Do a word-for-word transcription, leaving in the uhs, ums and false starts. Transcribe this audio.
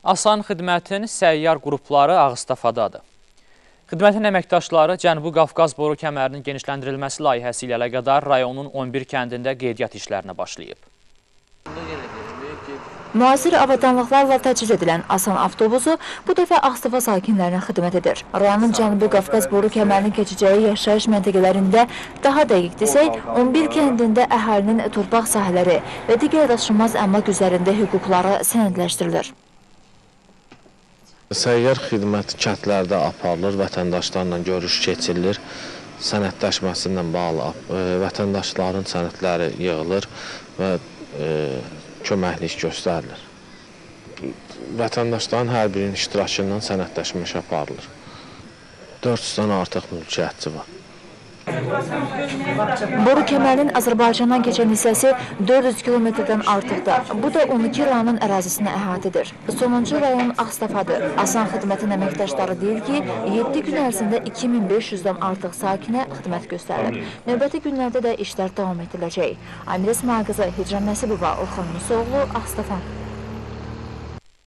Asan xidmətin səyyar qrupları Ağstafadadır. Xidmətin əməkdaşları Cənubi Qafqaz boru kəmərinin genişləndirilməsi layihəsi ilə əlaqədar rayonun on bir kəndində qeydiyyat işlərinə başlayıb. Müasir avadanlıqlarla təchiz edilən Asan avtobusu bu dəfə Ağstafa sakinlərinə xidmət edir. Rayonun Cənubi Qafqaz boru kəmərinin keçəcəyi yaşayış məntəqələrində, daha dəqiq desək, on bir kəndində əhalinin torpaq sahələri və digər daşınmaz əmlak üzərində hüquqları sənədləşdirilir. Səyyar xidmət kəndlərdə aparılır, vətəndaşlarla görüş keçirilir, sənədləşməsindən bağlı vətəndaşların sənədləri yığılır və e, köməklik göstərilir. Vətəndaşların hər birinin iştirakından sənədləşmə işi aparılır. dörd yüzdən artıq mülkiyyətçi var. Boru kəmərinin Azərbaycandan keçən hissəsi dörd yüz kilometrdən artıqdır. Bu da on iki rayonun ərazisini əhatə edir. Sonuncu rayon Ağstafadır. Asan xidmətin əməkdaşları deyir ki, yeddi gün ərzində iki min beş yüzdən artıq sakinə xidmət göstərilir. Növbəti günlərdə də işlər davam ediləcək. Amir İsmail qızı Hicran Nəsibova, Orxan Musoğlu, Ağstafa.